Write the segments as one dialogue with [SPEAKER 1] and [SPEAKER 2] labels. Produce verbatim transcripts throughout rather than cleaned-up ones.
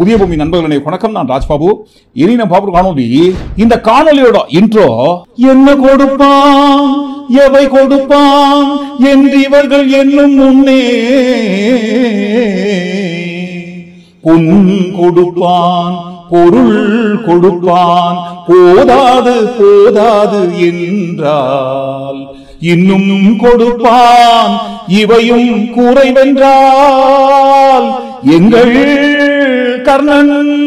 [SPEAKER 1] புதிய பூமி நண்பர்களே வணக்கம். நான் ராஜ்பாபு. இனி நம்ம பாபு காணொலி. இந்த காணொலியோட இன்ட்ரோ என்ன கொடுப்பான் எவை கொடுப்பான் என்று இவர்கள் என்னும் முன்னே பொன் கொடுப்பான் பொருள் கொடுப்பான் போதாது போதாது என்றால் இன்னும் கொடுப்பான் இவையும் குறைவென்றால் எங்கள் கர்ணன்.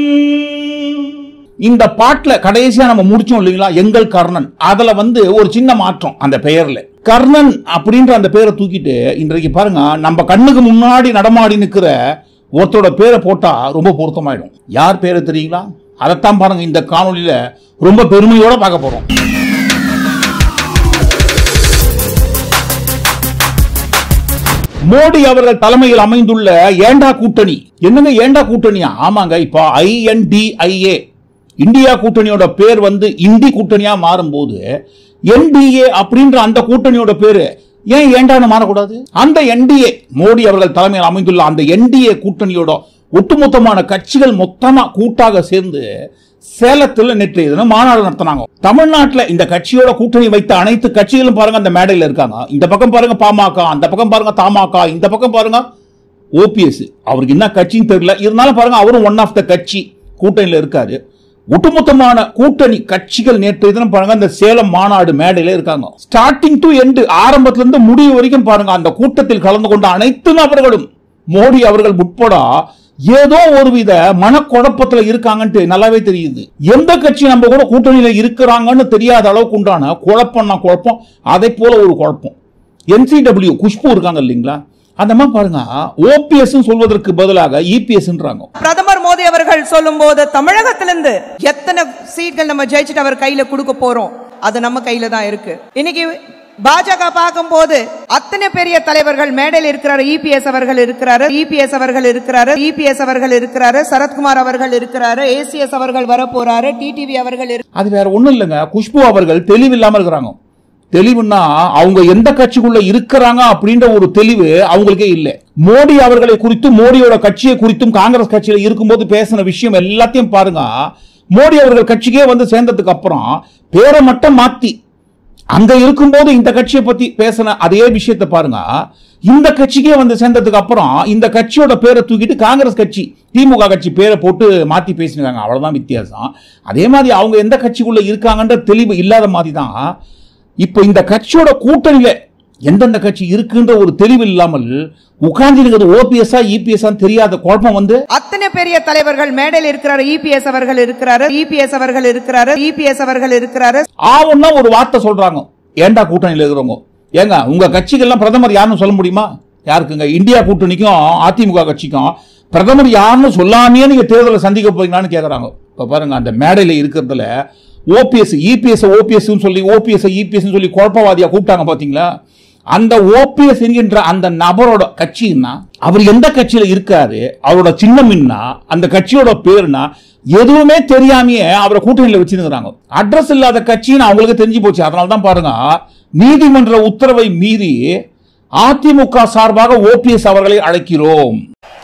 [SPEAKER 1] இந்த பாட்டுல கடைசியா நம்ம முடிச்சோம் இல்லைங்களா, எங்கள் கர்ணன். அதுல வந்து ஒரு சின்ன மாற்றம் அந்த பெயர்ல. கர்ணன் அப்படின்ற அந்த பேரை தூக்கிட்டு இன்றைக்கு பாருங்க நம்ம கண்ணுக்கு முன்னாடி நடமாடி நிக்கிற ஒருத்தரோட பேரை போட்டா ரொம்ப பொருத்தமாயிடும். யார் பேரை தெரியுங்களா? அதைத்தான் பாருங்க இந்த காணொலியில ரொம்ப பெருமையோட பார்க்க போறோம். மோடி அவர்கள் தலைமையில் அமைந்துள்ள ஏண்டா கூட்டணி. என்னங்க ஏண்டா கூட்டணியா? ஆமாங்க, இப்ப ஐ என் டி ஐ ஏ இந்தியா கூட்டணியோட பேர் வந்து இந்தி கூட்டணியா மாறும்போது என் டி ஏ அப்படின்ற அந்த கூட்டணியோட பேரு ஏன் ஏண்டான்னு மாறக்கூடாது? அந்த என் டி ஏ மோடி அவர்கள் தலைமையில் அமைந்துள்ள அந்த என் டி ஏ கூட்டணியோட ஒட்டுமொத்தமான கட்சிகள் மொத்தமா கூட்டாக சேர்ந்து சேலத்தில் நேற்றைய தினம் மாநாடு நடத்தினாங்க. தமிழ்நாட்டில் இந்த கட்சியோட கூட்டணி வைத்த அனைத்து கட்சிகளும் பாருங்க அந்த மேடையில் இருக்காங்க. இந்த பக்கம் பாருங்க பாமக, அந்த பக்கம் பாருங்க தமாக, இந்த பக்கம் பாருங்க ஓபிஎஸ். அவருக்கு என்ன கட்சின்னு தெரியல, இருந்தாலும் பாருங்க அவரும் ஒன் ஆஃப் த கட்சி கூட்டணியில் இருக்காரு. ஒட்டுமொத்தமான கூட்டணி கட்சிகள் நேற்றைய தினம் பாருங்க அந்த சேலம் மாநாடு மேடையில இருக்காங்க. ஸ்டார்டிங் டு எண்ட், ஆரம்பத்திலிருந்து முடிவு வரைக்கும் பாருங்க அந்த கூட்டத்தில் கலந்து கொண்ட அனைத்து நபர்களும் மோடி அவர்கள் உட்பட ஏதோ ஒருவித மனக்குழப்பத்துல இருக்காங்கன்னு நல்லாவே தெரியுது. எந்த கட்சி நம்ம கூட கூட்டணியில இருக்கிறாங்கன்னு தெரியாத அளவுக்கு உண்டான குழப்பம்னா குழப்பம், அதை போல ஒரு குழப்பம். என் சி டபிள்யூ குஷ்பு இருக்காங்க இல்லைங்களா, அந்த மாதிரி பாருங்க ஓபிஎஸ் சொல்வதற்கு பதிலாக இபிஎஸ்ன்றாங்க.
[SPEAKER 2] பிரதமர் மோடி அவர்கள் சொல்லும் போது தமிழகத்திலிருந்து எத்தனை சீட்கள் நம்ம ஜெயிச்சுட்டு அவர் கையில கொடுக்க போறோம், அது நம்ம கையில தான் இருக்கு. இன்னைக்கு பாஜக பார்க்கும் போது அத்தனை பெரிய தலைவர்கள் மேடையில் இருக்கிறாரு. இபிஎஸ் அவர்கள் இருக்கிறாரு, இபிஎஸ் அவர்கள் இருக்கிறாரு, இபிஎஸ் அவர்கள் இருக்கிறாரு, சரத்குமார் அவர்கள் இருக்கிறாரு, ஏசிஎஸ் அவர்கள் வர போறாரு, டிடிவி அவர்கள்.
[SPEAKER 1] அது வேற ஒண்ணும் இல்லைங்க, குஷ்பு அவர்கள் தெளிவு இல்லாம இருக்கிறாங்க. தெளிவுன்னா அவங்க எந்த கட்சிக்குள்ள இருக்கிறாங்க அப்படின்ற ஒரு தெளிவு அவங்களுக்கே இல்லை. மோடி அவர்களை குறித்தும் மோடியோட கட்சியை குறித்தும் காங்கிரஸ் கட்சியில இருக்கும்போது பேசின விஷயம் எல்லாத்தையும் பாருங்க. மோடி அவர்கள் கட்சிக்கே வந்து சேர்ந்ததுக்கு அப்புறம் பேரை மட்டும் மாத்தி அங்க இருக்கும்போது இந்த கட்சியை பத்தி பேசின அதே விஷயத்தை பாருங்க, இந்த கட்சிக்கே வந்து சேர்ந்ததுக்கு அப்புறம் இந்த கட்சியோட பேரை தூக்கிட்டு காங்கிரஸ் கட்சி திமுக கட்சி பேரை போட்டு மாத்தி பேசினாங்க. அவ்வளவுதான் வித்தியாசம். அதே மாதிரி அவங்க எந்த கட்சிக்குள்ள இருக்காங்கன்ற தெளிவு இல்லாத மாதிரி தான் இப்ப இந்த கட்சியோட கூட்டணியில எந்தெந்த கட்சி இருக்குன்ற ஒரு தெளிவு இல்லாமல் உட்கார்ந்து ஓபிஎஸ் இபிஎஸ் தெரியாத குழப்பம் வந்து
[SPEAKER 2] அத்தனை பெரிய தலைவர்கள் மேடையில் இருக்கிறாரு. இபிஎஸ் அவர்கள் இருக்கிறாரு, இபிஎஸ் அவர்கள் இருக்கிறாரு, இபிஎஸ் அவர்கள் இருக்கிறாரு.
[SPEAKER 1] ஆவுன்னா ஒரு வார்த்தை சொல்றாங்க, ஏண்டா கூட்டணியில் இருக்கிறவங்க. ஏங்க உங்க கட்சிகள்லாம் பிரதமர் யாருன்னு சொல்ல முடியுமா? யாருக்குங்க? இந்தியா கூட்டணிக்கும் அதிமுக கட்சிக்கும் பிரதமர் யாருன்னு சொல்லாமையே நீங்க தேர்தலை சந்திக்க போறீங்களான்னு கேட்கறாங்க. இப்ப பாருங்க அந்த மேடையில இருக்கிறதுல ஓபிஎஸ் இபிஎஸ் ஓபிஎஸ் சொல்லி ஓபிஎஸ் இபிஎஸ் சொல்லி குழப்பவாதியா கூப்பிட்டாங்க பாத்தீங்களா? அந்த ஓபிஎஸ் என்கின்ற அந்த நபரோட கட்சின்னா அவர் எந்த கட்சியில இருக்காரு, அவரோட சின்னம் என்ன, அந்த கட்சியோட பேருனா எதுவுமே தெரியாமையே அவரை கூட்டணியில வச்சிருக்கிறாங்க. அட்ரஸ் இல்லாத கட்சின்னு அவங்களுக்கு தெரிஞ்சு போச்சு. அதனால்தான் பாருங்க நீதிமன்ற உத்தரவை மீறி அதிமுக சார்பாக ஓபிஎஸ் அவர்களை அழைக்கிறோம்.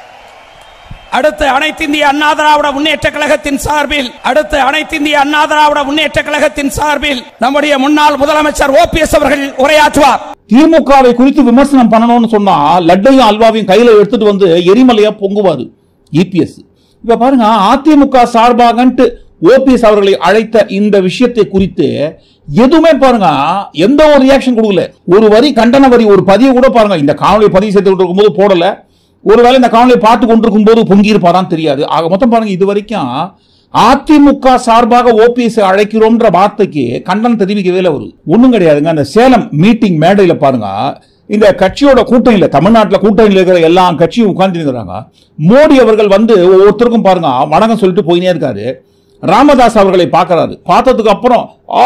[SPEAKER 3] அடுத்த அனைத்து இந்திய அண்ணா திராவிட முன்னேற்ற கழகத்தின் சார்பில் அடுத்த அனைத்து இந்திய அண்ணா திராவிட முன்னேற்ற கழகத்தின் சார்பில் நம்முடைய முன்னாள் முதலமைச்சர் ஓபிஎஸ் அவர்கள் உரையாற்றுவார்.
[SPEAKER 1] திமுகவை குறித்து விமர்சனம் பண்ணணும்னு சொன்னா லட்டையும் அல்வாவையும் கையில எடுத்துட்டு வந்து எரிமலையா பொங்குவாரு இபிஎஸ். இப்ப பாருங்க அதிமுக சார்பாக ஓபிஎஸ் அவர்களை அழைத்த இந்த விஷயத்தை குறித்து எதுவுமே பாருங்க எந்த ஒரு ரியாக்ஷன் கொடுக்கல. ஒரு வரி கண்டன வரி ஒரு பதிவு கூட பாருங்க இந்த காணொலி பதிவு செய்து கொண்டிருக்கும் போது போடல. ஒருவேளை இந்த காணொலியை பார்த்து கொண்டிருக்கும் போது பொங்கி இருப்பாரான்னு தெரியாது. ஆக மொத்தம் பாருங்க இது வரைக்கும் அதிமுக சார்பாக ஓபிஎஸ் அழைக்கிறோம்ன்ற வார்த்தைக்கு கண்டனம் தெரிவிக்கவே இல்லை. ஒரு ஒண்ணும் கிடையாதுங்க. அந்த சேலம் மீட்டிங் மேடையில பாருங்க இந்த கட்சியோட கூட்டணியில தமிழ்நாட்டில் கூட்டணியில் இருக்கிற எல்லா கட்சியும் உட்கார்ந்து இருக்கிறாங்க. மோடி அவர்கள் வந்து ஒவ்வொருத்தருக்கும் பாருங்க வணக்கம் சொல்லிட்டு போயினே இருக்காரு. ராமதாஸ் அவர்களை பார்க்கிறாரு. பார்த்ததுக்கு அப்புறம்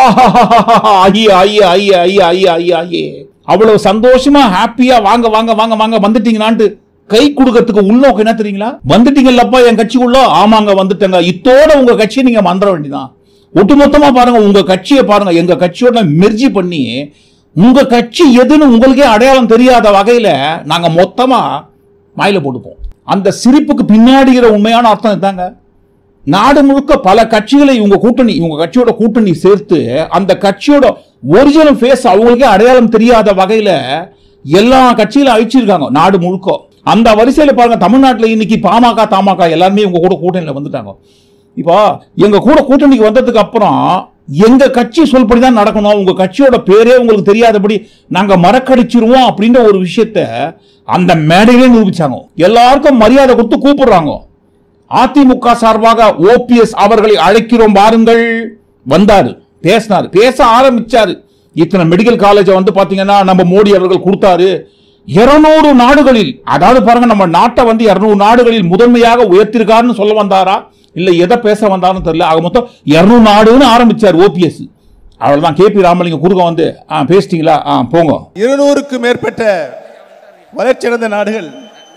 [SPEAKER 1] அவ்வளவு சந்தோஷமா ஹாப்பியா வாங்க வாங்க வாங்க வாங்க வந்துட்டீங்கன்னான்ட்டு கை கொடுக்கிறதுக்கு உள்நோக்கம் என்ன தெரியுங்களா? வந்துட்டீங்கல்லப்பா என் கட்சிக்குள்ள. ஆமாங்க வந்துட்டங்க. இத்தோட உங்க கட்சியை நீங்க மந்திர வேண்டிதான். ஒட்டுமொத்தமா பாருங்க உங்க கட்சியை பாருங்க எங்க கட்சியோட மெர்ஜி பண்ணி உங்க கட்சி எதுன்னு உங்களுக்கே அடையாளம் தெரியாத வகையில நாங்க மொத்தமா மாயில போட்டுப்போம். அந்த சிரிப்புக்கு பின்னாடி உண்மையான அர்த்தம் இதாங்க. நாடு முழுக்க பல கட்சிகளை இவங்க கூட்டணி இவங்க கட்சியோட கூட்டணி சேர்த்து அந்த கட்சியோட ஒரிஜினல் ஃபேஸ் அவங்களுக்கே அடையாளம் தெரியாத வகையில எல்லா கட்சிகளும் அழிச்சிருக்காங்க நாடு முழுக்க. அந்த வரிசையில பாருங்க, தமிழ்நாட்டில் இன்னைக்கு பாமக தமாக எல்லாருமே இவங்க கூட கூட்டணியில் வந்துட்டாங்க. இப்போ எங்க கூட கூட்டணிக்கு வந்ததுக்கு அப்புறம் எங்க கட்சி சொல்படிதான் நடக்கணும், உங்க கட்சியோட பேரே உங்களுக்கு தெரியாதபடி நாங்க மறக்கடிச்சிருவோம் அப்படின்ற ஒரு விஷயத்த அந்த மேடையிலே நிரூபிச்சாங்க. எல்லாருக்கும் மரியாதை கொடுத்து கூப்பிடுறாங்க. அதிமுக சார்பாக ஓபிஎஸ் அவர்களை அழைக்கிறோம் பாருங்கள். வந்தாரு, பேசினாரு, பேச ஆரம்பிச்சாரு. இத்தனை மெடிக்கல் காலேஜ் வந்து பாத்தீங்கன்னா நம்ம மோடி அவர்கள் கொடுத்தாரு. இருநூறு நாடுகளில், அதாவது பாருங்க நம்ம நாட்டை வந்து இருநூறு நாடுகளில் முதன்மையாக உயர்த்திருக்காருன்னு சொல்ல வந்தாரா இல்ல எதை பேச வந்தாருன்னு தெரியல. ஆக மொத்தம் இருநூறு நாடுன்னு ஆரம்பிச்சார் ஓபிஎஸ். அவ்வளவுதான். கே பி ராமலிங்கம் குறுக்க வந்து பேசிட்டீங்களா போங்க.
[SPEAKER 4] இருநூறுக்கு மேற்பட்ட வளர்ச்சியடைந்த நாடுகள்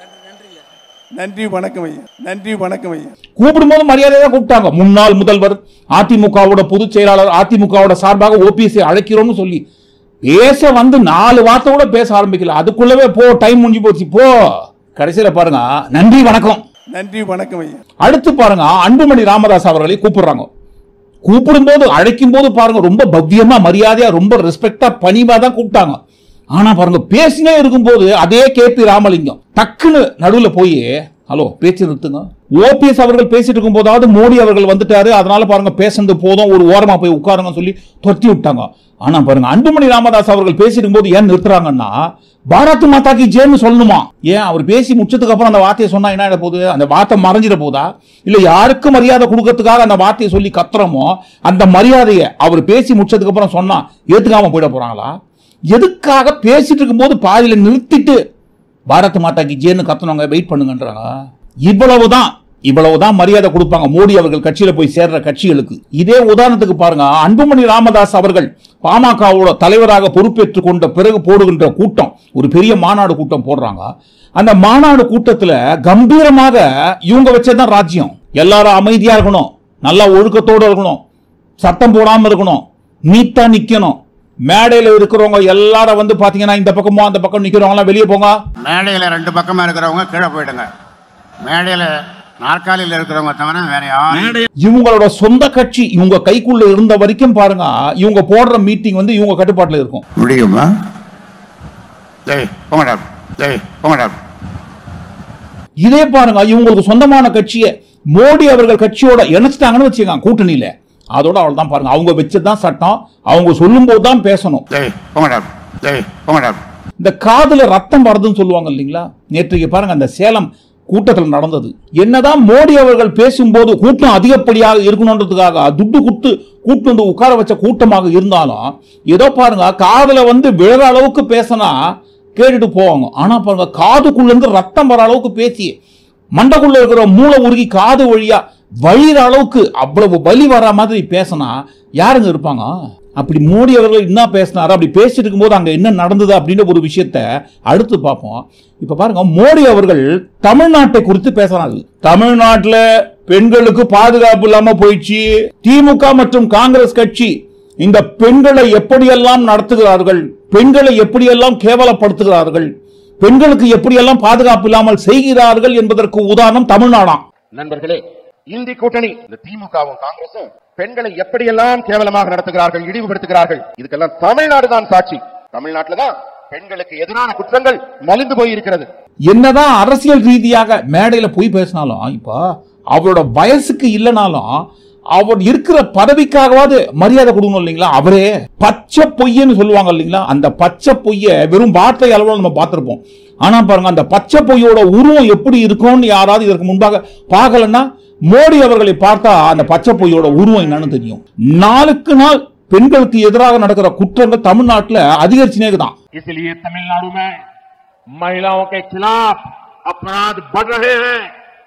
[SPEAKER 4] நன்றி வணக்கம் ஐயா, நன்றி வணக்கம் ஐயா.
[SPEAKER 1] கூப்பிடும்போது மரியாதையா கூப்பிட்டாங்க. முன்னாள் முதல்வர், அதிமுகவோட பொதுச் செயலாளர், அதிமுகவோட சார்பாக ஓபிஎஸ் அழைக்கிறோம்னு சொல்லி பேச வந்து நாலு வார்த்தை கூட பேச ஆரம்பிக்கல. அதுக்குள்ளவே போ, டைம் முடிஞ்சு போச்சு போ. கடைசியில பாருங்க, நன்றி வணக்கம்,
[SPEAKER 4] நன்றி வணக்கம் ஐயா.
[SPEAKER 1] அடுத்து பாருங்க, அன்புமணி ராமதாஸ் அவர்களை கூப்பிடுறாங்க. கூப்பிடும் போது அழைக்கும் போது பாருங்க ரொம்ப பவ்யமா மரியாதையா ரொம்ப ரெஸ்பெக்டா பணிவா தான் கூப்பிட்டாங்க. ஆனா பாருங்க பேசினே இருக்கும்போது அதே கே பி ராமலிங்கம் டக்குன்னு நடுவில் போய் ஹலோ பேச்சு நிறுத்துங்க. ஓபிஎஸ் அவர்கள் பேசிட்டு இருக்கும் போதாவது மோடி அவர்கள் வந்துட்டாரு, அதனால பாருங்க பேசுறது போதும், ஒரு ஓரமா போய் உட்காருங்க சொல்லி துரத்தி விட்டாங்க. ஆனா பாருங்க அன்புமணி ராமதாஸ் அவர்கள் பேசிட்டு போது ஏன் நிறுத்துறாங்கன்னா, பாரத் மாதா கி ஜெய்னு சொல்லணுமா? ஏன் அவர் பேசி முடிச்சதுக்கு அப்புறம் அந்த வார்த்தையை சொன்னா என்ன ஆயிட போகுது? அந்த வார்த்தை மறைஞ்சிட போதா? இல்ல யாருக்கு மரியாதை கொடுக்கறதுக்காக அந்த வார்த்தையை சொல்லி கத்துறமோ அந்த மரியாதையை அவர் பேசி முடிச்சதுக்கு அப்புறம் சொன்னா ஏத்துக்காம போயிட போறாங்களா? எதுக்காக பேசிட்டு இருக்கும் போது பாதியில நிறுத்திட்டு பாரத் மாதா கி ஜெய்னு கத்தனவங்க வெயிட் பண்ணுங்கன்றாங்க. இவ்வளவுதான் இவ்வளவுதான் மரியாதை கொடுப்பாங்க மோடி அவர்கள் கட்சியில போய் சேர்ற கட்சிகளுக்கு. இதே உதாரணத்துக்கு பாருங்க, அன்புமணி ராமதாஸ் அவர்கள் பாமகவோட தலைவராக பொறுப்பேற்றுக் கொண்ட பிறகு போடுகின்ற கூட்டம், ஒரு பெரிய மாநாடு கூட்டம் போடுறாங்க. அந்த மாநாடு கூட்டத்துல கம்பீரமாக இவங்க வச்சதான் ராஜ்யம். எல்லாரும் அமைதியா இருக்கணும், நல்லா ஒழுக்கத்தோடு இருக்கணும், சத்தம் போடாம இருக்கணும், நீட்டா நிக்கணும். மேடையில இருக்கிறவங்க எல்லாரும் வந்து பாத்தீங்கன்னா இந்த பக்கமோ அந்த பக்கம் நிக்கிறவங்க வெளியே போங்க.
[SPEAKER 5] மேடையில ரெண்டு பக்கமா இருக்கிறவங்க கீழே போயிடுங்க. மேடையில நாற்காலியில் இருக்கிறவங்க தவிர வேற யாரும்.
[SPEAKER 1] இவங்களோட சொந்த கட்சி இவங்க கைக்குள்ள இருந்த வரைக்கும் பாருங்க, இவங்க போடுற மீட்டிங் வந்து இவங்க கட்டுப்பாட்டுல இருக்கும்.
[SPEAKER 5] முடியுமா? ஜெய் போங்கடா, ஜெய் போங்கடா.
[SPEAKER 1] இதே பாருங்க, இவங்களுக்கு சொந்தமான கட்சியை மோடி அவர்கள் கட்சியோட இணைச்சிட்டாங்கன்னு வச்சுக்காங்க கூட்டணியில, அதோட அவள் தான் பாருங்க, அவங்க வச்சதுதான் சட்டம், அவங்க சொல்லும் போது தான் பேசணும்.
[SPEAKER 5] ஜெய் போங்கடா, ஜெய் போங்கடா.
[SPEAKER 1] இந்த காதுல ரத்தம் வருதுன்னு சொல்லுவாங்க இல்லைங்களா? நேற்றைக்கு பாருங்க அந்த சேலம் கூட்டத்தில் நடந்தது. என்னதான் மோடி அவர்கள் பேசும்போது கூட்டம் அதிகப்படியாக இருக்கணும்ன்றதுக்காக துட்டு குட்டு கூட்டு வந்து உட்கார வச்ச கூட்டமாக இருந்தாலும் ஏதோ பாருங்க காதுல வந்து விழுற அளவுக்கு பேசினா கேட்டுட்டு போவாங்க. ஆனா பாருங்க காதுக்குள்ள இருந்து ரத்தம் வர அளவுக்கு பேசி மண்டக்குள்ள இருக்கிற மூளை உருகி காது வழியா வழிகிற அளவுக்கு அவ்வளவு வலி வர மாதிரி பேசினா யாருங்க இருப்பாங்க? அப்படி மோடி அவர்கள் என்ன பேசினாரு, அப்படி பேசிட்டு இருக்கும்போது அங்க என்ன நடந்தது அப்படின்ற ஒரு விஷயத்தை அடுத்து பார்ப்போம். இப்ப பாருங்க, மோடி அவர்கள் தமிழ்நாட்டை குறித்து பேசுறாங்க. தமிழ்நாட்டில் பெண்களுக்கு பாதுகாப்பு இல்லாம போயிடுச்சு, திமுக மற்றும் காங்கிரஸ் கட்சி இந்த பெண்களை எப்படியெல்லாம் நடத்துகிறார்கள், பெண்களை எப்படியெல்லாம் கேவலப்படுத்துகிறார்கள், பெண்களுக்கு எப்படியெல்லாம் பாதுகாப்பு இல்லாமல் செய்கிறார்கள் என்பதற்கு உதாரணம் தமிழ்நாடாம்.
[SPEAKER 6] நண்பர்களே, இந்தி கூட்டணி இந்த திமுகவும் காங்கிரசும் பெண்களை எப்படியெல்லாம் கேவலமாக நடத்துகிறார்கள், இழிவுபடுத்துகிறார்கள், இதுக்கெல்லாம் தமிழ்நாடு தான் சாட்சி. தமிழ்நாட்டில் தான் பெண்களுக்கு எதிரான குற்றங்கள் மலிந்து போயிருக்கிறது.
[SPEAKER 1] என்னதான் அரசியல் ரீதியாக மேடையில போய் பேசினாலும், இப்ப அவரோட வயசுக்கு இல்லைனாலும் அவர் இருக்கிற பதவிக்காகவாது மரியாதை கொடுக்கணும் இல்லைங்களா? அவரே பச்சை பொய்யன்னு சொல்லுவாங்க இல்லைங்களா? அந்த பச்சை பொய்ய வெறும் வார்த்தை அளவில் நம்ம பார்த்திருப்போம். ஆனா பாருங்க, அந்த பச்சை பொய்யோட உருவம் எப்படி இருக்கும்னு யாராவது இதற்கு முன்பாக பார்க்கலன்னா மோடி அவர்களை பார்த்தா அந்த பச்சை பொய்யோட உருவம் என்னன்னு தெரியும். நாளுக்கு நாள் பெண்களுக்கு எதிராக நடக்கிற குற்றங்கள் தமிழ்நாட்டில் அதிகரிச்சுனே தான்.
[SPEAKER 6] इसलिए तमिलनाडु में महिलाओं के खिलाफ अपराध बढ़ रहे हैं.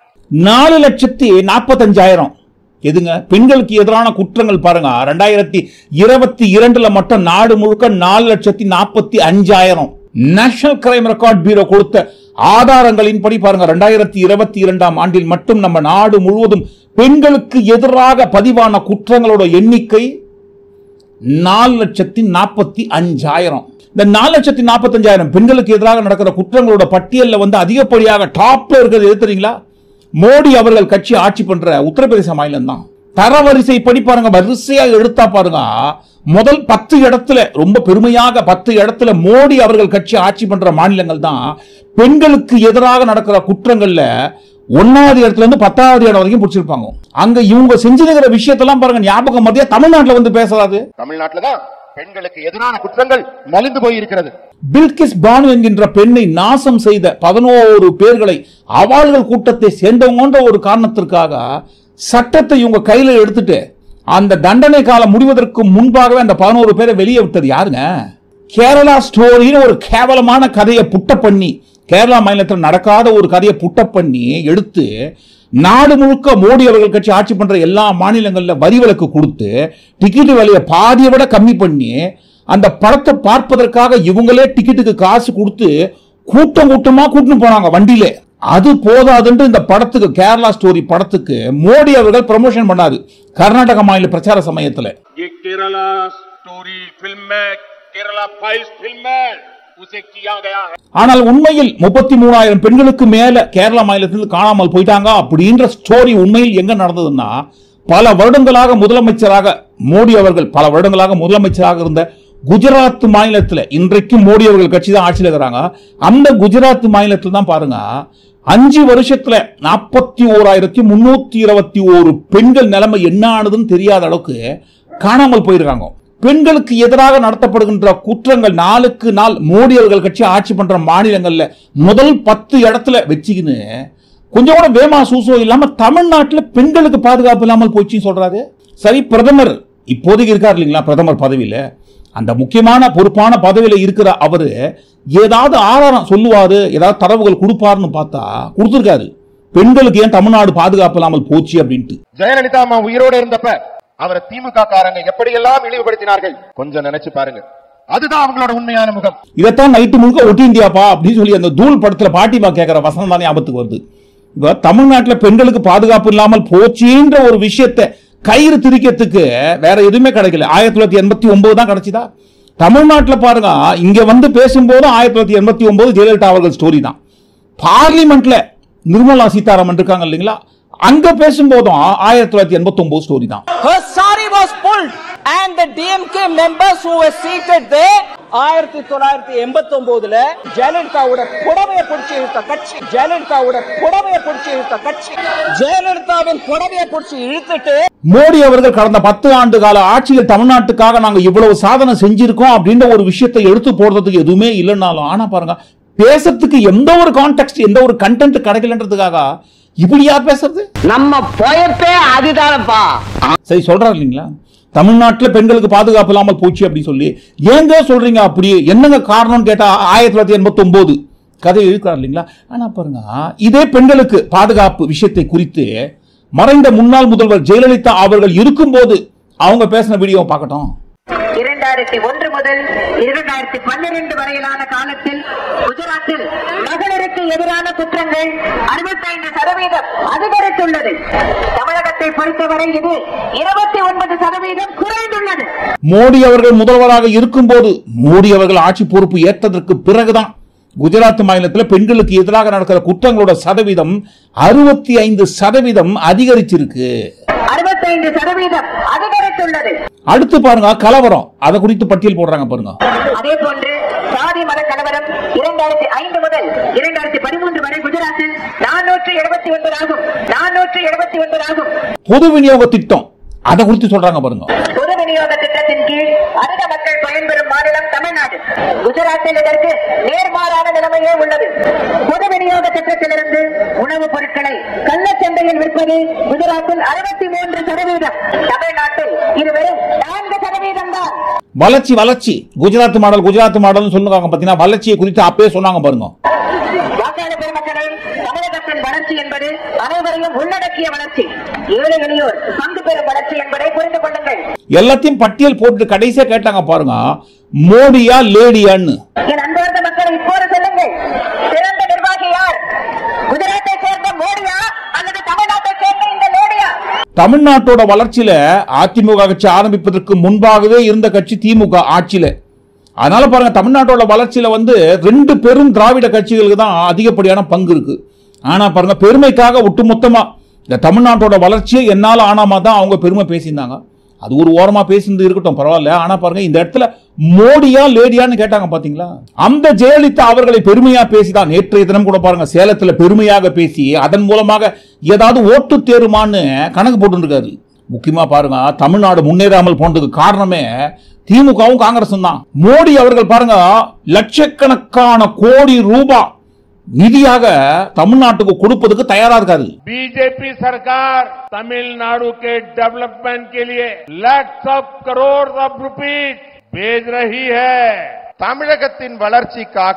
[SPEAKER 1] நாலு லட்சத்தி நாற்பத்தஞ்சாயிரம் எதுங்க பெண்களுக்கு எதிரான குற்றங்கள் பாருங்க. ரெண்டாயிரத்தி இருபத்தி இரண்டுல மட்டும் நாடு முழுக்க நாலு லட்சத்தி நாற்பத்தி அஞ்சாயிரம் நேஷனல் கிரைம் ரெக்கார்ட் பியூரோ கொடுத்த ஆதாரங்களின்படி பாருங்க, ரெண்டாயிரத்தி இருபத்தி இரண்டாம் ஆண்டில் மட்டும் நம்ம நாடு முழுவதும் பெண்களுக்கு எதிராக பதிவான குற்றங்களோட எண்ணிக்கை நாலு லட்சத்தி நாற்பத்தி அஞ்சாயிரம். இந்த நாலு லட்சத்தி நாற்பத்தி அஞ்சாயிரம் பெண்களுக்கு எதிராக நடக்கிற குற்றங்களோட பட்டியலில் வந்து அதிகப்படியாக டாப்ல இருக்கிறது எது தெரியுங்களா? மோடி அவர்கள் கட்சி ஆட்சி பண்ற உத்தரப்பிரதேச மாநிலம் தான். தரவரிசை படி பாருங்க, வரிசையா எடுத்தா பாருங்க, முதல் பத்து இடத்துல ரொம்ப பெருமையாக பத்து இடத்துல மோடி அவர்கள் கட்சி ஆட்சி பண்ற மாநிலங்கள் தான் பெண்களுக்கு எதிராக நடக்கிற குற்றங்கள்ல ஒன்னாவது இடத்துல இருந்து பத்தாவது இடம் வரைக்கும் பிடிச்சிருப்பாங்க. அங்க இவங்க செஞ்சிருக்கிற விஷயத்தெல்லாம் பாருங்க, ஞாபகம் மத்திய தமிழ்நாட்டில் வந்து பேசாது.
[SPEAKER 6] தமிழ்நாட்டில் தான் பெண்களுக்கு எதிரான குற்றங்கள் மலிந்து போயிருக்கிறது.
[SPEAKER 1] பில்கிஸ் பானு என்கின்ற பெண்ணை நாசம் செய்த பதினோரு பேர்களை அவாள்கள் கூட்டத்தை சேர்ந்தவங்க ஒரு காரணத்திற்காக சட்டத்தை இவங்க கையில எடுத்துட்டு அந்த தண்டனை காலம் முடிவதற்கு முன்பாகவே அந்த பதினோரு பேரை வெளியே விட்டது யாருங்க? கேரளா ஸ்டோரின்னு ஒரு கேவலமான கதையை புட்ட பண்ணி, கேரளா மாநிலத்தில் நடக்காத ஒரு கதையை புட்ட பண்ணி எடுத்து நாடு முழுக்க மோடி அவர்கள் கட்சி ஆட்சி பண்ற எல்லா மாநிலங்கள்ல வரி விலக்கு கொடுத்து டிக்கெட் விலையை பாதியை விட கம்மி பண்ணி அந்த படத்தை பார்ப்பதற்காக இவங்களே டிக்கெட்டுக்கு காசு கொடுத்து கூட்டம் கூட்டமா கூட்டிட்டு போனாங்க வண்டியிலே. அது போதாதுன்னு இந்த படத்துக்கு, கேரளா ஸ்டோரி படத்துக்கு மோடி அவர்கள் ப்ரமோஷன் பண்ணாரு கர்நாடக மாநில பிரச்சார சமயத்துல.
[SPEAKER 6] Kerala story film Kerala files film
[SPEAKER 1] ஆனால் உண்மையில் முப்பத்தி மூணாயிரம் பெண்களுக்கு மேல கேரளா மாநிலத்தில் காணாமல் போயிட்டாங்க அப்படின்ற ஸ்டோரி உண்மையில் எங்க நடந்ததுன்னா, பல வருடங்களாக முதலமைச்சராக மோடி அவர்கள் பல வருடங்களாக முதலமைச்சராக இருந்த குஜராத் மாநிலத்தில், இன்றைக்கு மோடி அவர்கள் கட்சி தான் ஆட்சியில் இருக்கிறாங்க, அந்த குஜராத் மாநிலத்தில் தான் பாருங்க அஞ்சு வருஷத்துல நாற்பத்தி ஓராயிரத்தி முன்னூத்தி இருபத்தி ஒரு பெண்கள் நிலைமை என்ன ஆனதுன்னு தெரியாத அளவுக்கு காணாமல் போயிருக்காங்க. பெண்களுக்கு எதிராக நடத்தப்படுகின்ற குற்றங்கள் நாளுக்கு நாள் மோடி அவர்கள் கட்சி ஆட்சி பண்ற மாநிலங்கள்ல முதல் பத்து இடத்துல வச்சுக்கின்னு கொஞ்சம் கூட வேமா சூசோ இல்லாம தமிழ்நாட்டில் பெண்களுக்கு பாதுகாப்பு இல்லாமல் போச்சுன்னு சொல்றாரு. சரி, பிரதமர் இப்போதைக்கு இருக்காரு இல்லைங்களா பிரதமர் பதவியில, அந்த முக்கியமான பொறுப்பான பதவியில இருக்கிற அவரு ஏதாவது ஆதாரம் சொல்லுவாரு, ஏதாவது தரவுகள் கொடுப்பாருன்னு பார்த்தா கொடுத்திருக்காரு. பெண்களுக்கு ஏன் தமிழ்நாடு பாதுகாப்பு இல்லாமல் போச்சு அப்படின்ட்டு.
[SPEAKER 6] ஜெயலலிதா அம்மா உயிரோடு இருந்தப்ப அவரை திமுக காரங்க எப்படி எல்லாம் இழிவுபடுத்தினார்கள் கொஞ்சம் நினைச்சு பாருங்க. அதுதான் அவங்களோட உண்மையான முகம்.
[SPEAKER 1] இதைத்தான் நைட்டு முழுக்க ஒட்டி இந்தியாப்பா அப்படின்னு சொல்லி அந்த தூள் படத்துல பாட்டிமா கேட்கிற வசனம் தானே ஆபத்துக்கு வருது. இப்ப தமிழ்நாட்டில் பெண்களுக்கு பாதுகாப்பு இல்லாமல் போச்சுன்ற ஒரு விஷயத்தை கயிறு திரிக்கிறதுக்கு வேற எதுவுமே கிடைக்கல. ஆயிரத்தி தொள்ளாயிரத்தி எண்பத்தி ஒன்பது தான் கிடைச்சதா? தமிழ்நாட்டில் பாருங்க, இங்க வந்து பேசும்போது ஆயிரத்தி தொள்ளாயிரத்தி எண்பத்தி ஒன்பது ஜெயலலிதா அவர்கள் ஸ்டோரி தான். பார்லிமெண்ட்ல நிர்மலா சீதாராமன் இருக்காங்க இல்லைங்களா, அங்க பேசும்போதும் ஆயிரத்தி தொள்ளாயிரத்தி எண்பத்தி ஒன்பது ஸ்டோரி தான்.
[SPEAKER 7] Her sari was pulled and the D M K members who were seated there ஆயிரத்தி தொள்ளாயிரத்தி எண்பத்தி ஒன்பதுல ஜெயலலிதாவோட புடவையை பிடிச்சி இழுத்த கட்சி, ஜெயலலிதாவோட புடவையை பிடிச்சி இழுத்த கட்சி, ஜெயலலிதாவின் புடவையை பிடிச்சி இழுத்துட்டு
[SPEAKER 1] மோடி அவர்கள் கடந்த பத்து ஆண்டு கால ஆட்சியில் தமிழ்நாட்டுக்காக நாங்க இவ்வளவு சாதனை செஞ்சிருக்கோம் அப்படின்ற ஒரு விஷயத்தை எடுத்து போடுறதுக்கு எதுவுமே இல்லைன்னாலும், ஆனா பாருங்க பேசுறதுக்கு எந்த ஒரு கான்டெக்ட் எந்த ஒரு கண்டென்ட் கிடைக்கலன்றதுக்காக இப்படி யார் பேசுறது?
[SPEAKER 7] நம்ம போயப்பே அதுதான்ப்பா.
[SPEAKER 1] சரி சொல்றாரு இல்லைங்களா, தமிழ்நாட்டில் பெண்களுக்கு பாதுகாப்பு இல்லாமல் போச்சு அப்படின்னு சொல்லி ஏங்க சொல்றீங்க? அப்படி என்னங்க காரணம் கேட்டா ஆயிரத்தி தொள்ளாயிரத்தி எண்பத்தி ஒன்பது கதை இருக்கிறார் இல்லைங்களா. ஆனா பாருங்க, இதே பெண்களுக்கு பாதுகாப்பு விஷயத்தை குறித்து மறைந்த முன்னாள் முதல்வர் ஜெயலலிதா அவர்கள் இருக்கும் போது அவங்க பேசின வீடியோ பார்க்கட்டும்.
[SPEAKER 8] இரண்டாயிரத்தி ஒன்று முதல் இரண்டாயிரத்தி பன்னிரண்டு வரையிலான காலத்தில் குஜராத்தில் மகளிருக்கு எதிரான குற்றங்கள் அறுபத்தைந்து சதவீதம் அதிகரித்துள்ளது. தமிழகத்தை பொறுத்தவரை இது இருபத்தி ஒன்பது சதவீதம் குறைந்துள்ளது.
[SPEAKER 1] மோடி அவர்கள் முதல்வராக இருக்கும் போது, மோடி அவர்கள் ஆட்சி பொறுப்பு ஏற்றதற்கு பிறகுதான் குஜராத் மாநிலத்தில் பெண்களுக்கு எதிராக நடக்கிற குற்றங்களோட சதவீதம் அறுபத்தி ஐந்து சதவீதம் அதிகரிச்சிருக்கு.
[SPEAKER 8] அறுபத்தைந்து சதவீதம் அதிகரித்துள்ளது.
[SPEAKER 1] அடுத்து பாருங்க கலவரம், அதை குறித்து பட்டியல் போடுறாங்க பாருங்க.
[SPEAKER 8] அதே போன்று சாதி மத கலவரம் இரண்டாயிரத்தி ஐந்து முதல் இரண்டாயிரத்தி பதிமூன்று வரை குஜராத்தில் நானூற்று எழுபத்தி ஒன்பது ஆகும் நானூற்று எழுபத்தி ஒன்பது ஆகும்.
[SPEAKER 1] பொது விநியோக திட்டம், அதை குறித்து சொல்றாங்க பாருங்க.
[SPEAKER 8] பொது விநியோக திட்டத்தின் கீழ் அதிக மக்கள் பயன்பெறும் மாநிலம் தமிழ்நாடு. குஜராத்தில் இதற்கு நேர்மாறான நிலைமையே உள்ளது. பொது விநியோக திட்டத்திலிருந்து உணவுப் பொருட்களை கள்ளச்சந்தையில் விற்பது குஜராத்தில் அறுபத்தி மூன்று சதவீதம், தமிழ்நாட்டில் இது வெறும் நான்கு சதவீதம் தான்.
[SPEAKER 1] வளர்ச்சி வளர்ச்சி குஜராத் மாடல் குஜராத் மாடல் சொல்லுவாங்க பாத்தீங்கன்னா, வளர்ச்சியை குறித்து அப்பயே சொன்னாங்க பாருங்க.
[SPEAKER 8] வாக்காளர் பெருமக்களே, தமிழகத்தின் வளர்ச்சி என்பது அனைவரையும் உள்ளடக்கிய வளர்ச்சி, ஏழை எளியோர் பங்கு பெறும் வளர்ச்சி என்பதை புரிந்து கொள்ளுங்கள். எல்லாத்தையும்
[SPEAKER 1] பட்டியல் போட்டு கடைசியா கேட்டாங்க பாருங்க, மோடியா லேடியான்னு.
[SPEAKER 8] என் அன்பார்ந்த மக்களை இப்போது சொல்லுங்கள், சிறந்த நிர்வாகி யார்? குஜராத்தை சேர்ந்த மோடியா அல்லது தமிழ்நாட்டை சேர்ந்த இந்த லேடியா?
[SPEAKER 1] தமிழ்நாட்டோட வளர்ச்சியில அதிமுக கட்சி ஆரம்பிப்பதற்கு முன்பாகவே இருந்த கட்சி திமுக ஆட்சியில. அதனால பாருங்க, தமிழ்நாட்டோட வளர்ச்சியில வந்து ரெண்டு பெரும் திராவிட கட்சிகளுக்கு தான் அதிகப்படியான பங்கு இருக்கு. ஆனா பாருங்க, பெருமைக்காக ஒட்டுமொத்தமா இந்த தமிழ்நாட்டோட வளர்ச்சியை என்னால ஆனாமா தான் அவங்க பெருமை பேசியிருந்தாங்க. அது ஒரு ஓரமா பேசிட்டு இருக்கட்டும், பரவாயில்ல. ஆனா பாருங்க, இந்த இடத்துல மோடியா லேடியான்னு கேட்டாங்க பாத்தீங்களா, அந்த ஜெயலலிதா அவர்களை பெருமையா பேசிதான் நேற்றைய தினம் கூட பாருங்க சேலத்துல பெருமையாக பேசி அதன் மூலமாக ஏதாவது ஓட்டு தேருமான்னு கணக்கு போட்டு இருக்காரு. முக்கியமா பாருங்க, தமிழ்நாடு முன்னேறாமல் போனதுக்கு காரணமே திமுகவும் காங்கிரசும் தான். மோடி அவர்கள் பாருங்க லட்சக்கணக்கான கோடி ரூபாய் நிதியாக தமிழ்நாட்டுக்கு கொடுப்பதற்கு தயாரா இருக்காரு.
[SPEAKER 9] बीजेपी सरकार तमिलनाडु के डेवलपमेंट के लिए lakhs of crore of rupees भेज रही है.
[SPEAKER 6] தமிழகத்தின் வளர்ச்சிக்காக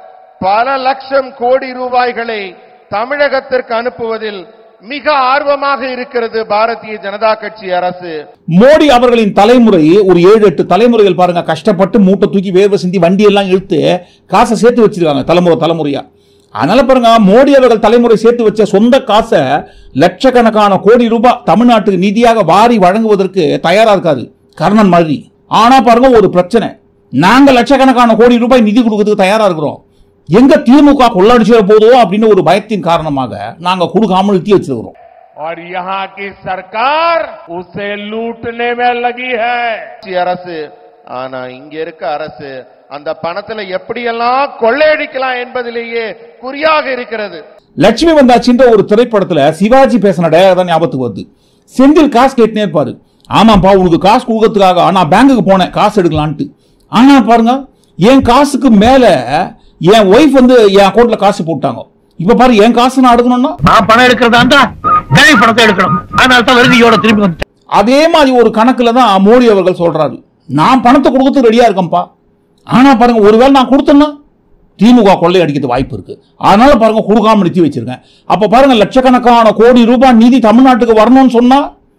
[SPEAKER 6] பல லட்சம் கோடி ரூபாய்களை தமிழகத்திற்கு அனுப்புவதில் மிக ஆர்வமாக இருக்கிறது பாரதிய ஜனதா கட்சி அரசு.
[SPEAKER 1] மோடி அவர்களின் தலைமுறை ஒரு ஏழு எட்டு தலைமுறைகள் பாருங்க கஷ்டப்பட்டு மூட்டை தூக்கி வேர்வை சிந்தி வண்டி எல்லாம் இழுத்து காசை சேர்த்து வச்சிருக்காங்க தலைமுறை தலைமுறையா. அதனால பாருங்க, மோடி அவர்கள் தலைமுறை சேர்த்து வச்ச சொந்த காசை லட்சக்கணக்கான கோடி ரூபாய் தமிழ்நாட்டுக்கு நிதியாக வாரி வழங்குவதற்கு தயாரா இருக்காது கர்ணன் மாதிரி. ஆனா பாருங்க, ஒரு பிரச்சனை, நாங்க லட்சக்கணக்கான கோடி ரூபாய் நிதி கொடுக்கிறதுக்கு தயாரா இருக்கிறோம், எங்க திமுக கொள்ளடிச்சிட போதோ அப்படின்னு ஒரு பயத்தின் காரணமாக நாங்க கொடுக்காம நிறுத்தி வச்சிருக்கிறோம்.
[SPEAKER 9] और यहाँ की सरकार उसे लूटने में लगी है.
[SPEAKER 6] அரசு ஆனா இங்க இருக்க அரசு அந்த பணத்துல எப்படியெல்லாம் கொள்ளையடிக்கலாம் என்பதிலேயே குறியாக இருக்கிறது.
[SPEAKER 1] லட்சுமி வந்தாச்சின்ற ஒரு திரைப்படத்துல சிவாஜி பேசின டயலாக் தான் ஞாபகத்துக்கு வருது. செந்தில் காசு கேட்டுனே இருப்பாரு, ஆமாப்பா உனக்கு காசு கொடுக்கறதுக்காக நான் பேங்குக்கு போனேன் காசு எடுக்கலான்ட்டு. ஆனா பாருங்க, என் காசுக்கு மேல என் ஒய்ஃப் வந்து என் அக்கௌண்ட்ல காசு போட்டாங்க. இப்ப பாரு, என் காசு நான் எடுக்கணும்னா
[SPEAKER 10] நான் பணம் எடுக்கிறதா பணத்தை எடுக்கணும், அதனால தான் வருதியோட திரும்பி வந்து.
[SPEAKER 1] அதே மாதிரி ஒரு கணக்குல தான் மோடி அவர்கள் சொல்றாரு, நான் பணத்தை கொடுக்கறதுக்கு ரெடியா இருக்கேன்ப்பா. ஆனா பாருங்க, ஒருவேளை நான் கொடுத்தேன்னா திமுக கொள்ளை அடிக்கிறது வாய்ப்பு இருக்கு. அதனால பாருங்க கொடுக்காம நிறுத்தி வச்சிருக்கேன். அப்ப பாருங்க, லட்சக்கணக்கான கோடி ரூபாய் நிதி தமிழ்நாட்டுக்கு வரணும்னு சொன்னா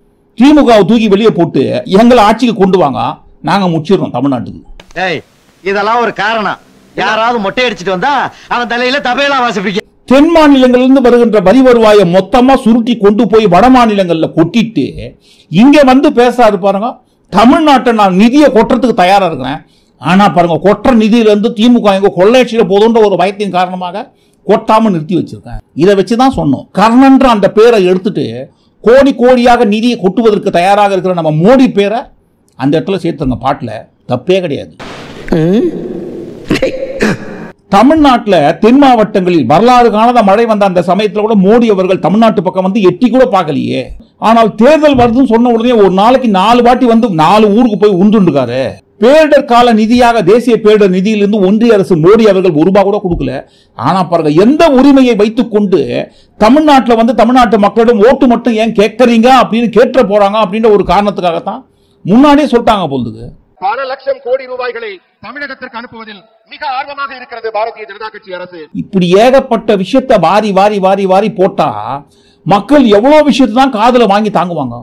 [SPEAKER 1] திமுக தூக்கி வெளியே போட்டு எங்களை ஆட்சிக்கு கொண்டு வாங்க, நாங்க முச்சிடுறோம் தமிழ்நாட்டுக்கு.
[SPEAKER 10] இதெல்லாம் ஒரு காரணம். யாராவது மொட்டை அடிச்சிட்டு வந்தா அவன் தலையில தபையலா வாசிப்பீங்க.
[SPEAKER 1] தென் மாநிலங்களிலிருந்து வருகின்ற வரி வருவாயை மொத்தமா சுருட்டி கொண்டு போய் வட மாநிலங்கள்ல கொட்டிட்டு இங்க வந்து பேசாது பாருங்க, தமிழ்நாட்டை நான் நிதியை கொட்டுறதுக்கு தயாரா இருக்கிறேன். ஆனா பாருங்க, கொற்ற நிதியில இருந்து திமுக எங்க கொள்ளையடிச்சிட போதுன்ற ஒரு பயத்தின் காரணமாக கொட்டாம நிறுத்தி வச்சிருக்கேன். இதை வச்சுதான் சொன்னோம், கர்ணன்ற அந்த பேரை எடுத்துட்டு கோடி கோடியாக நிதியை கொட்டுவதற்கு தயாராக இருக்கிற நம்ம மோடி பேரை அந்த இடத்துல சேர்த்துருங்க பாட்டுல, தப்பே கிடையாது. தமிழ்நாட்டில் தென் மாவட்டங்களில் வரலாறு காணாத மழை வந்த அந்த சமயத்தில் கூட மோடி அவர்கள் தமிழ்நாட்டு பக்கம் வந்து எட்டி கூட பார்க்கலையே. ஆனால் தேர்தல் வருதுன்னு சொன்ன உடனே ஒரு நாளைக்கு நாலு வாட்டி வந்து நாலு ஊருக்கு போய் உண்டுருக்காரு. பேரிடர் கால நிதியாக தேசிய பேரிடர் நிதியிலிருந்து ஒன்றிய அரசு மோடி அவர்கள் ஒரு ரூபாய் கூட கொடுக்கல. ஆனா பாருங்க, எந்த உரிமையை வைத்துக் கொண்டு தமிழ்நாட்டில் வந்து தமிழ்நாட்டு மக்களிடம் ஓட்டு மட்டும் ஏன் கேட்கறீங்க அப்படின்னு கேட்ட போறாங்க அப்படின்ற ஒரு காரணத்துக்காகத்தான் முன்னாடியே சொல்லிட்டாங்க போலுது.
[SPEAKER 6] பல லட்சம் கோடி ரூபாய்களை தமிழகத்திற்கு அனுப்புவதில் மிக ஆர்வமாக இருக்கிறது பாரதிய ஜனதா கட்சி அரசு.
[SPEAKER 1] இப்படி ஏகப்பட்ட விஷயத்தை வாரி வாரி வாரி வாரி போட்டா மக்கள் எவ்வளவு விஷயத்தை தான் காதுல வாங்கி தாங்குவாங்க.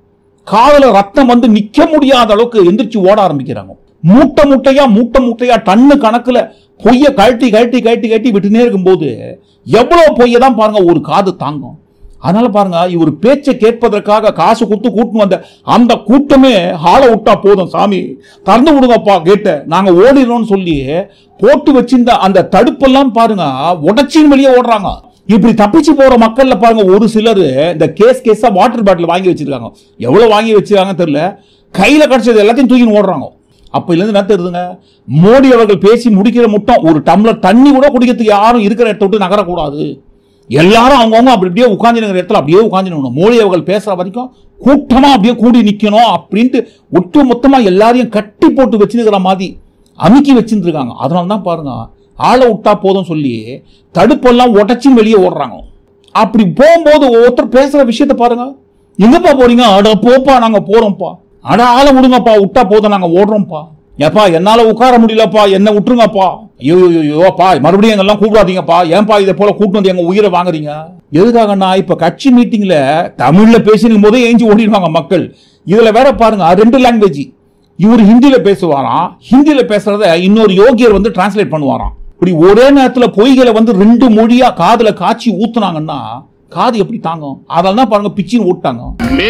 [SPEAKER 1] காதுல ரத்தம் வந்து நிக்க முடியாத அளவுக்கு எந்திரிச்சு ஓட ஆரம்பிக்கிறாங்க. மூட்டை மூட்டையா மூட்டை மூட்டையா டன்னு கணக்குல பொய்ய கழட்டி கழட்டி கழட்டி கழட்டி விட்டுனே இருக்கும் போது எவ்வளவு பொய்ய தான் பாருங்க ஒரு காது தாங்கும். அதனால பாருங்க, இவர் பேச்சை கேட்பதற்காக காசு கொடுத்து கூட்டணும் வந்த அந்த கூட்டமே ஹால விட்டா போதும் சாமி, திறந்து விடுங்கப்பா கேட்ட, நாங்க ஓடிடணும்னு சொல்லி போட்டு வச்சிருந்த அந்த தடுப்பெல்லாம் பாருங்க உடச்சின் வெளியே ஓடுறாங்க. இப்படி தப்பிச்சு போற மக்கள்ல பாருங்க, ஒரு சிலர் இந்த கேஸ் கேஸா வாட்டர் பாட்டில் வாங்கி வச்சிருக்காங்க. எவ்வளவு வாங்கி வச்சிருக்காங்க தெரியல, கையில கிடைச்சது எல்லாத்தையும் தூக்கி ஓடுறாங்க. அப்ப இருந்து என்ன தெரியுதுங்க, மோடி அவர்கள் பேசி முடிக்கிற முட்டம் ஒரு டம்ளர் தண்ணி கூட குடிக்கிறதுக்கு யாரும் இருக்கிற இடத்த விட்டு நகரக்கூடாது, எல்லாரும் அவங்கவுங்க அப்படி அப்படியே உட்கார்ந்து இடத்துல அப்படியே உட்கார்ந்து மோடி அவர்கள் பேசுற வரைக்கும் கூட்டமா அப்படியே கூடி நிக்கணும் அப்படின்ட்டு ஒட்டு மொத்தமா எல்லாரையும் கட்டி போட்டு வச்சிருக்கிற மாதிரி அமுக்கி வச்சிருக்காங்க. அதனாலதான் பாருங்க, ஆளை விட்டா போதும் சொல்லி தடுப்பெல்லாம் உடச்சி வெளியே ஓடுறாங்க. அப்படி போகும்போது ஒருத்தர் பேசுற விஷயத்த பாருங்க, எங்கப்பா போறீங்க, அட போப்பா நாங்க போறோம்ப்பா, அட ஆளை விடுங்கப்பா, விட்டா போதும் நாங்க ஓடுறோம்ப்பா, ஏப்பா என்னால உட்கார முடியலப்பா என்ன விட்டுருங்கப்பா, ஐயோப்பா மறுபடியும் எங்கெல்லாம் கூப்பிடாதீங்கப்பா, ஏன்பா இதை போல கூட்டு வந்து எங்க உயிரை வாங்குறீங்க, எதுக்காகண்ணா இப்ப கட்சி மீட்டிங்ல தமிழ்ல பேசினும் போதே ஏஞ்சி ஓடிடுவாங்க மக்கள். இதுல வேற பாருங்க ரெண்டு லாங்குவேஜ், இவர் ஹிந்தியில பேசுவாராம், ஹிந்தியில பேசுறத இன்னொரு யோகியர் வந்து டிரான்ஸ்லேட் பண்ணுவாராம். இப்படி ஒரே நேரத்துல பொய்களை வந்து ரெண்டு மொழியா காதுல காட்சி ஊத்துனாங்கன்னா காது எப்படி தாங்கும்? அதெல்லாம் பாருங்க பிச்சின் ஓட்டாங்க.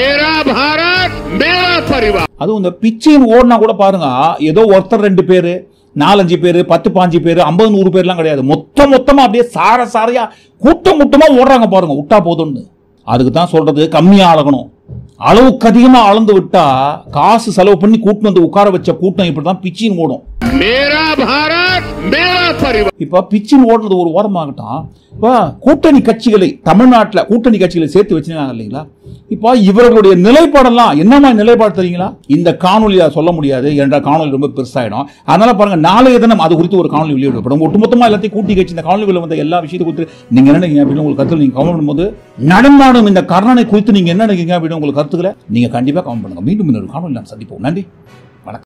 [SPEAKER 1] அதுவும் இந்த பிச்சின் ஓடினா கூட பாருங்க, ஏதோ ஒருத்தர் ரெண்டு பேரு, நாலஞ்சு பேரு, பத்து பாஞ்சு பேரு, ஐம்பது நூறு பேர்லாம் கிடையாது. மொத்த மொத்தமா அப்படியே சார சாரையா கூட்டம் கூட்டமா ஓடுறாங்க பாருங்க, விட்டா போதும்னு. அதுக்கு தான் சொல்றது கம்மியா அளக்கணும். அளவுக்கு அதிகமா அளந்து விட்டா காசு செலவு பண்ணி கூட்டம் வந்து உட்கார வச்ச கூட்டம் இப்படிதான் பிச்சின் ஓடும். இப்ப பிச்சின் ஓடுறது ஒரு ஓரமாகட்டும். இப்ப கூட்டணி கட்சிகளை தமிழ்நாட்டில் கூட்டணி கட்சிகளை சேர்த்து வச்சிருக்காங்க இல்லைங்களா? இப்ப இவர்களுடைய நிலைப்பாடெல்லாம் என்னமா நிலைப்பாடு தெரியுங்களா? இந்த காணொலியா சொல்ல முடியாது என்ற காணொலி ரொம்ப பெருசாயிடும். அதனால பாருங்க, நாளைய தினம் அது குறித்து ஒரு காணொலி வெளியிடப்படும். ஒட்டுமொத்தமா எல்லாத்தையும் கூட்டி கட்சி இந்த காணொலியில் வந்த எல்லா விஷயத்தை குறித்து நீங்க என்ன நினைக்கிறீங்க அப்படின்னு உங்களுக்கு கருத்து நீங்க கமெண்ட் பண்ணும்போது, நடந்தாடும் இந்த கருணை குறித்து நீங்க என்ன நினைக்கிறீங்க அப்படின்னு உங்களுக்கு கருத்துக்களை நீங்க கண்டிப்பா கமெண்ட் பண்ணுங்க. மீண்டும் இன்னொரு காணொலி நாம் சந்திப்போம். நன்றி.